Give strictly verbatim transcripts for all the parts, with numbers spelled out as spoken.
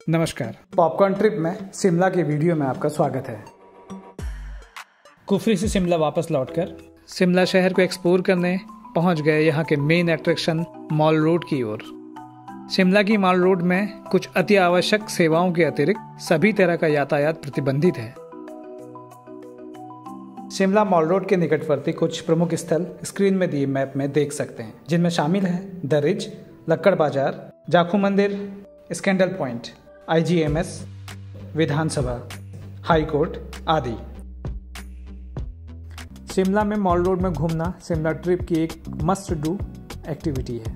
नमस्कार। Popcorn trip में शिमला के वीडियो में आपका स्वागत है। कुफरी से शिमला वापस लौटकर शिमला शहर को एक्सप्लोर करने पहुंच गए यहाँ के मेन अट्रैक्शन मॉल रोड की ओर। शिमला की मॉल रोड में कुछ अति आवश्यक सेवाओं के अतिरिक्त सभी तरह का यातायात प्रतिबंधित है। शिमला मॉल रोड के निकटवर्ती कुछ प्रमुख स्थल स्क्रीन में दिए मैप में देख सकते हैं, जिनमें शामिल है द रिज, लक्कड़ बाजार, जाखू मंदिर, scandal point, I G M S, विधानसभा, हाई कोर्ट आदि। शिमला में मॉल रोड में घूमना शिमला ट्रिप की एक मस्ट डू एक्टिविटी है।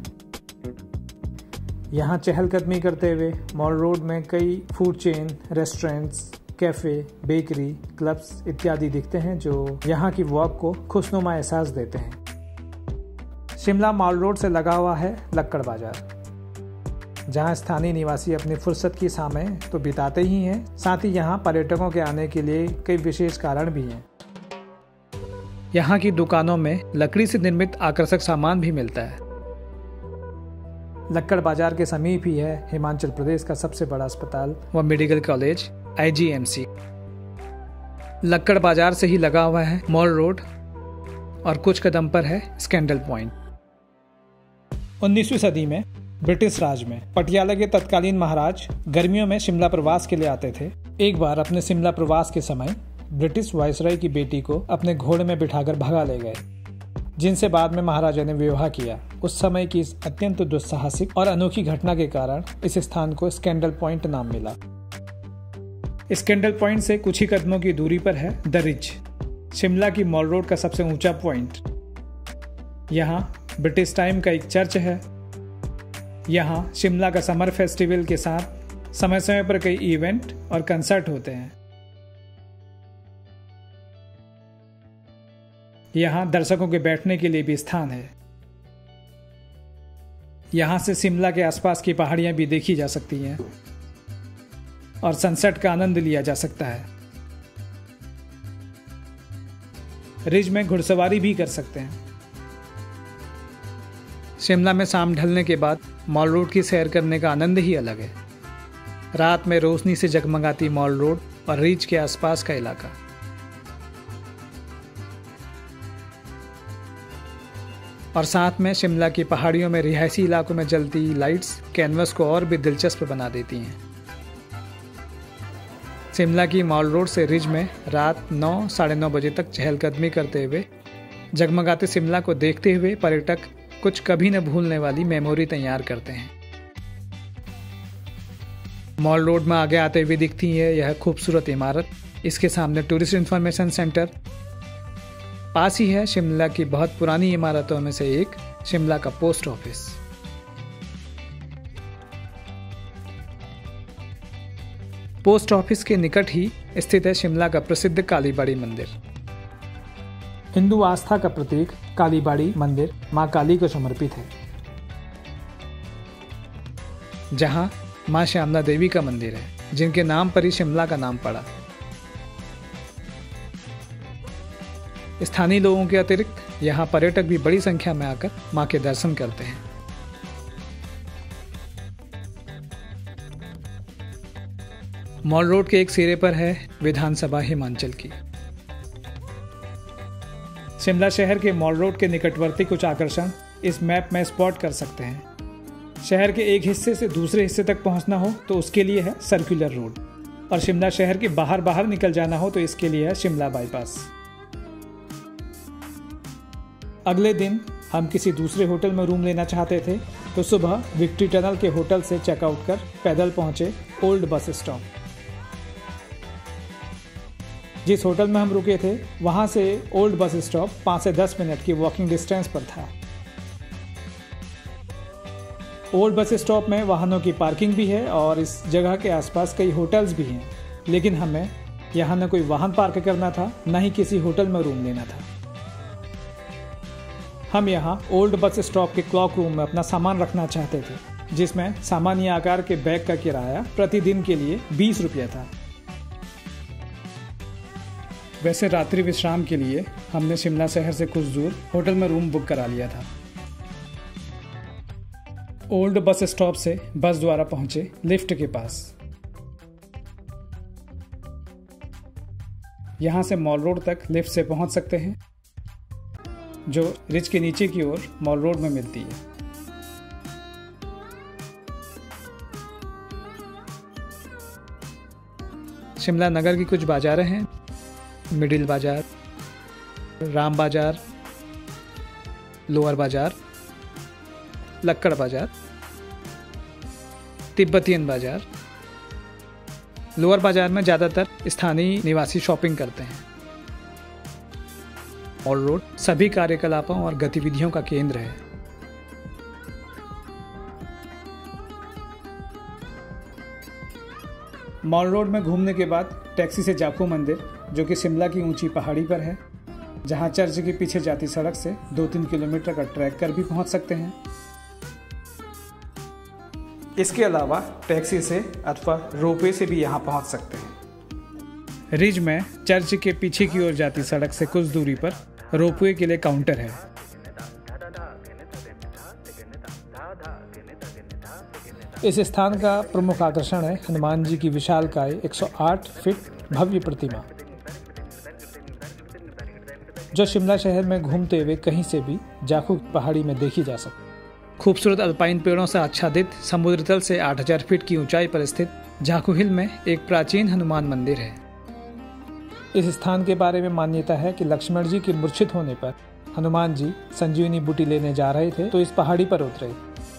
यहाँ चहलकदमी करते हुए मॉल रोड में कई food chain, restaurants, cafe, bakery, clubs इत्यादि दिखते हैं जो यहाँ की वॉक को खुशनुमा एहसास देते हैं। शिमला मॉल रोड से लगा हुआ है लक्कड़ बाजार, जहाँ स्थानीय निवासी अपनी फुर्सत की समय तो बिताते ही हैं, साथ ही यहाँ पर्यटकों के आने के लिए कई विशेष कारण भी हैं। यहाँ की दुकानों में लकड़ी से निर्मित आकर्षक सामान भी मिलता है। लक्कड़ बाजार के समीप ही है हिमाचल प्रदेश का सबसे बड़ा अस्पताल व medical college I G M C. Lakkar Bazaar से ही लगा हुआ है मॉल रोड और कुछ कदम पर है स्कैंडल पॉइंट। उन्नीसवीं सदी में ब्रिटिश राज में पटियाला के तत्कालीन महाराज गर्मियों में शिमला प्रवास के लिए आते थे। एक बार अपने शिमला प्रवास के समय ब्रिटिश वायसराय की बेटी को अपने घोड़े में बिठाकर भगा ले गए, जिनसे बाद में महाराजा ने विवाह किया। उस समय की इस अत्यंत दुस्साहसिक और अनोखी घटना के कारण इस स्थान को स्कैंडल पॉइंट नाम मिला। स्कैंडल पॉइंट से कुछ ही कदमों की दूरी पर है द रिज, शिमला की मॉल रोड का सबसे ऊंचा पॉइंट। यहाँ ब्रिटिश टाइम का एक चर्च है। यहाँ शिमला का समर फेस्टिवल के साथ समय समय पर कई इवेंट और कंसर्ट होते हैं। यहाँ दर्शकों के बैठने के लिए भी स्थान है। यहाँ से शिमला के आसपास की पहाड़ियां भी देखी जा सकती हैं और सनसेट का आनंद लिया जा सकता है। रिज में घुड़सवारी भी कर सकते हैं। शिमला में शाम ढलने के बाद मॉल रोड की सैर करने का आनंद ही अलग है। रात में रोशनी से जगमगाती मॉल रोड और रिज के आसपास का इलाका। और साथ में शिमला की पहाड़ियों में रिहायशी इलाकों में जलती लाइट्स कैनवस को और भी दिलचस्प बना देती हैं। शिमला की मॉल रोड से रिज में रात नौ साढ़े नौ बजे तक चहलकदमी करते हुए जगमगाते शिमला को देखते हुए पर्यटक कुछ कभी न भूलने वाली मेमोरी तैयार करते हैं। मॉल रोड में आगे आते हुए दिखती है यह खूबसूरत इमारत। इसके सामने टूरिस्ट इंफॉर्मेशन सेंटर। पास ही है शिमला की बहुत पुरानी इमारतों में से एक शिमला का पोस्ट ऑफिस। पोस्ट ऑफिस के निकट ही स्थित है शिमला का प्रसिद्ध कालीबाड़ी मंदिर। हिंदू आस्था का प्रतीक कालीबाड़ी मंदिर मां काली को समर्पित है, जहां मां श्यामला देवी का मंदिर है, जिनके नाम पर ही शिमला का नाम पड़ा। स्थानीय लोगों के अतिरिक्त यहां पर्यटक भी बड़ी संख्या में आकर मां के दर्शन करते हैं। मॉल रोड के एक सिरे पर है विधानसभा हिमाचल की। शिमला शहर के मॉल रोड के निकटवर्ती कुछ आकर्षण इस मैप में स्पॉट कर सकते हैं। शहर के एक हिस्से से दूसरे हिस्से तक पहुंचना हो तो उसके लिए है सर्कुलर रोड, और शिमला शहर के बाहर बाहर निकल जाना हो तो इसके लिए है शिमला बाईपास। अगले दिन हम किसी दूसरे होटल में रूम लेना चाहते थे तो सुबह विक्ट्री टनल के होटल से चेकआउट कर पैदल पहुंचे ओल्ड बस स्टॉप। जिस होटल में हम रुके थे वहां से ओल्ड बस स्टॉप पाँच से दस मिनट की वॉकिंग डिस्टेंस पर था। ओल्ड बस स्टॉप में वाहनों की पार्किंग भी है और इस जगह के आसपास कई होटल्स भी हैं, लेकिन हमें यहाँ न कोई वाहन पार्क करना था, न ही किसी होटल में रूम लेना था। हम यहाँ ओल्ड बस स्टॉप के क्लॉक रूम में अपना सामान रखना चाहते थे, जिसमें सामान्य आकार के बैग का किराया प्रतिदिन के लिए बीस रुपया था। वैसे रात्रि विश्राम के लिए हमने शिमला शहर से कुछ दूर होटल में रूम बुक करा लिया था। ओल्ड बस स्टॉप से बस द्वारा पहुंचे लिफ्ट के पास। यहाँ से मॉल रोड तक लिफ्ट से पहुंच सकते हैं, जो रिज के नीचे की ओर मॉल रोड में मिलती है। शिमला नगर की कुछ बाजारें हैं, मिडिल बाजार, राम बाजार, लोअर बाजार, लक्कड़ बाजार, तिब्बतियन बाजार। लोअर बाजार में ज़्यादातर स्थानीय निवासी शॉपिंग करते हैं। मॉल रोड सभी कार्यकलापों और गतिविधियों का केंद्र है। मॉल रोड में घूमने के बाद टैक्सी से जाखू मंदिर, जो कि शिमला की ऊंची पहाड़ी पर है, जहां चर्च के पीछे जाती सड़क से दो तीन किलोमीटर का ट्रैक कर भी पहुंच सकते हैं। इसके अलावा टैक्सी से अथवा रोपवे से भी यहां पहुंच सकते हैं। रिज में चर्च के पीछे की ओर जाती सड़क से कुछ दूरी पर रोपवे के लिए काउंटर है। इस स्थान का प्रमुख आकर्षण है हनुमान जी की विशालकाय एक सौ आठ फीट भव्य प्रतिमा, जो शिमला शहर में घूमते हुए कहीं से भी जाखू पहाड़ी में देखी जा सकती है। खूबसूरत अल्पाइन पेड़ों से आच्छादित समुद्र तल से आठ हज़ार फीट की ऊंचाई पर स्थित जाखू हिल में एक प्राचीन हनुमान मंदिर है। इस स्थान के बारे में मान्यता है कि लक्ष्मण जी के मूर्छित होने पर हनुमान जी संजीवनी बूटी लेने जा रहे थे तो इस पहाड़ी पर उतरे।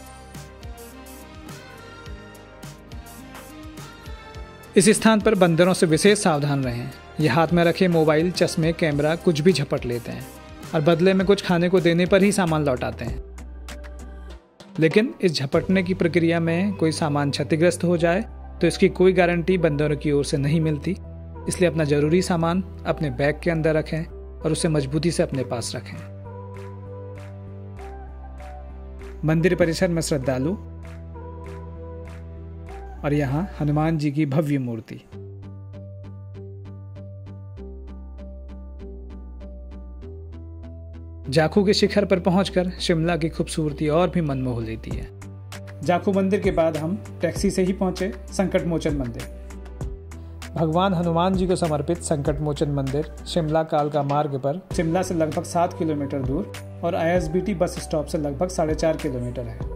इस स्थान पर बंदरों से विशेष सावधान रहें। ये हाथ में रखे मोबाइल, चश्मे, कैमरा कुछ भी झपट लेते हैं और बदले में कुछ खाने को देने पर ही सामान लौटाते हैं। लेकिन इस झपटने की प्रक्रिया में कोई सामान क्षतिग्रस्त हो जाए तो इसकी कोई गारंटी बंदरों की ओर से नहीं मिलती, इसलिए अपना जरूरी सामान अपने बैग के अंदर रखें और उसे मजबूती से अपने पास रखें। मंदिर परिसर में श्रद्धालु और यहाँ हनुमान जी की भव्य मूर्ति। जाखू के शिखर पर पहुंचकर शिमला की खूबसूरती और भी मनमोह लेती है। जाखू मंदिर के बाद हम टैक्सी से ही पहुंचे संकट मोचन मंदिर। भगवान हनुमान जी को समर्पित संकट मोचन मंदिर शिमला कालका मार्ग पर शिमला से लगभग सात किलोमीटर दूर और I S B T bus stop से लगभग साढ़े चार किलोमीटर है।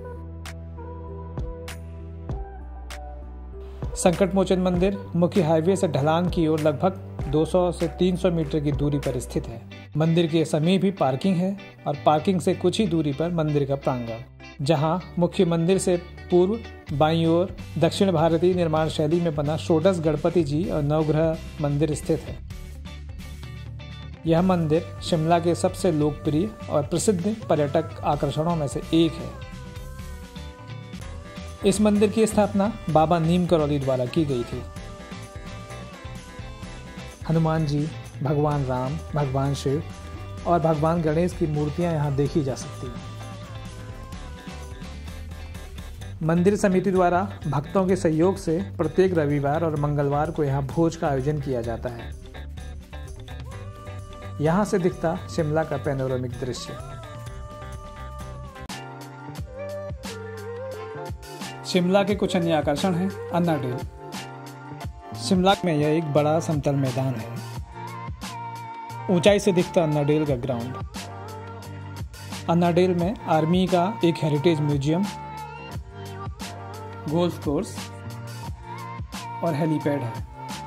संकट मोचन मंदिर मुख्य हाईवे से ढलान की ओर लगभग दो सौ से तीन सौ मीटर की दूरी पर स्थित है। मंदिर के समीप ही पार्किंग है और पार्किंग से कुछ ही दूरी पर मंदिर का प्रांगण, जहां मुख्य मंदिर से पूर्व बाईं ओर दक्षिण भारतीय निर्माण शैली में बना षोडश गणपति जी और नवग्रह मंदिर स्थित है। यह मंदिर शिमला के सबसे लोकप्रिय और प्रसिद्ध पर्यटक आकर्षणों में से एक है। इस मंदिर की स्थापना बाबा नीम करौली द्वारा की गई थी। हनुमान जी, भगवान राम, भगवान शिव और भगवान गणेश की मूर्तियां यहां देखी जा सकती हैं। मंदिर समिति द्वारा भक्तों के सहयोग से प्रत्येक रविवार और मंगलवार को यहां भोज का आयोजन किया जाता है। यहां से दिखता शिमला का पैनोरामिक दृश्य। शिमला के कुछ अन्य आकर्षण हैं। अन्नाडेल। शिमला में यह एक बड़ा समतल मैदान है। ऊंचाई से दिखता अन्नाडेल का ग्राउंड। अन्नाडेल में आर्मी का एक हेरिटेज म्यूजियम, गोल्फ कोर्स और हेलीपैड है।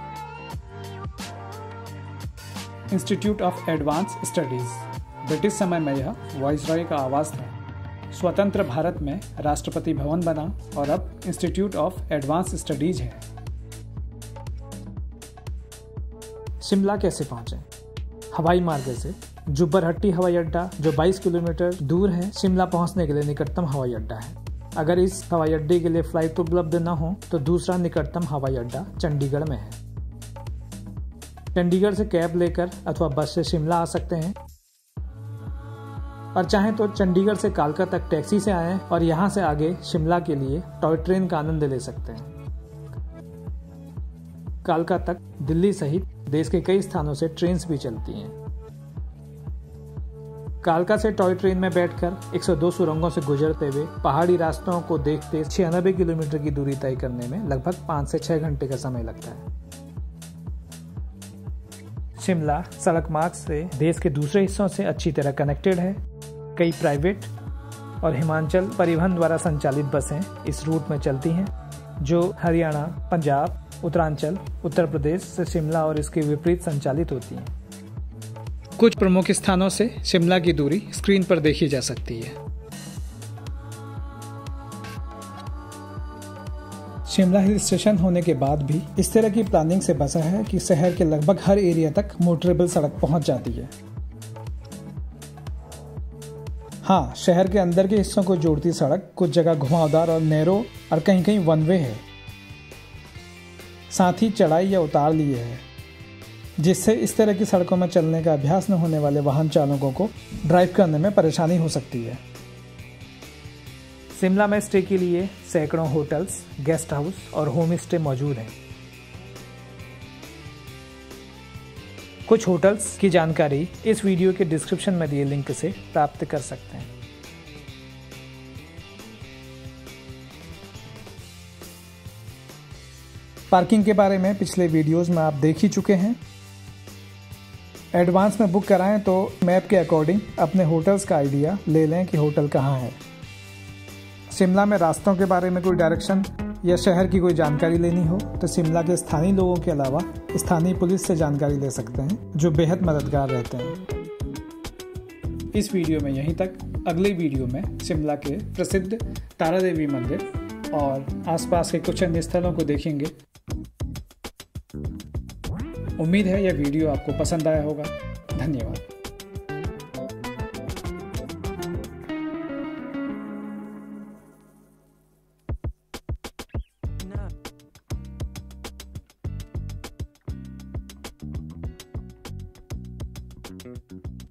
Institute of advance studies. British समय में यह वाइसरॉय का आवास था। स्वतंत्र भारत में राष्ट्रपति भवन बना और अब इंस्टीट्यूट ऑफ एडवांस स्टडीज है। शिमला कैसे पहुंचे? हवाई मार्ग से जुब्बरहट्टी हवाई अड्डा, जो बाईस किलोमीटर दूर है, शिमला पहुंचने के लिए निकटतम हवाई अड्डा है। अगर इस हवाई अड्डे के लिए फ्लाइट उपलब्ध न हो तो दूसरा निकटतम हवाई अड्डा चंडीगढ़ में है। चंडीगढ़ से कैब लेकर अथवा बस से शिमला आ सकते हैं और चाहें तो चंडीगढ़ से कालका तक टैक्सी से आएं और यहां से आगे शिमला के लिए टॉय ट्रेन का आनंद ले सकते हैं। कालका तक दिल्ली सहित देश के कई स्थानों से ट्रेन भी चलती हैं। कालका से टॉय ट्रेन में बैठकर एक सौ दो सुरंगों से गुजरते हुए पहाड़ी रास्तों को देखते छियानबे किलोमीटर की दूरी तय करने में लगभग पाँच से छह घंटे का समय लगता है। शिमला सड़क मार्ग से देश के दूसरे हिस्सों से अच्छी तरह कनेक्टेड है। कई प्राइवेट और हिमाचल परिवहन द्वारा संचालित बसें इस रूट में चलती हैं, जो हरियाणा, पंजाब, उत्तरांचल, उत्तर प्रदेश से शिमला और इसके विपरीत संचालित होती हैं। कुछ प्रमुख स्थानों से शिमला की दूरी स्क्रीन पर देखी जा सकती है। शिमला हिल स्टेशन होने के बाद भी इस तरह की प्लानिंग से बसा है कि शहर के लगभग हर एरिया तक मोटरेबल सड़क पहुंच जाती है। हाँ, शहर के अंदर के हिस्सों को जोड़ती सड़क कुछ जगह घुमावदार और नैरो और कहीं कहीं वन वे है, साथ ही चढ़ाई या उतार लिए है, जिससे इस तरह की सड़कों में चलने का अभ्यास न होने वाले वाहन चालकों को ड्राइव करने में परेशानी हो सकती है। शिमला में स्टे के लिए सैकड़ों होटल्स, गेस्ट हाउस और होम स्टे मौजूद हैं। कुछ होटल्स की जानकारी इस वीडियो के डिस्क्रिप्शन में दिए लिंक से प्राप्त कर सकते हैं। पार्किंग के बारे में पिछले वीडियोस में आप देख ही चुके हैं। एडवांस में बुक कराएं तो मैप के अकॉर्डिंग अपने होटल्स का आइडिया ले लें कि होटल कहाँ है। शिमला में रास्तों के बारे में कोई डायरेक्शन या शहर की कोई जानकारी लेनी हो तो शिमला के स्थानीय लोगों के अलावा स्थानीय पुलिस से जानकारी ले सकते हैं, जो बेहद मददगार रहते हैं। इस वीडियो में यहीं तक। अगले वीडियो में शिमला के प्रसिद्ध तारा देवी मंदिर और आसपास के कुछ अन्य स्थलों को देखेंगे। उम्मीद है यह वीडियो आपको पसंद आया होगा। धन्यवाद। Thank you.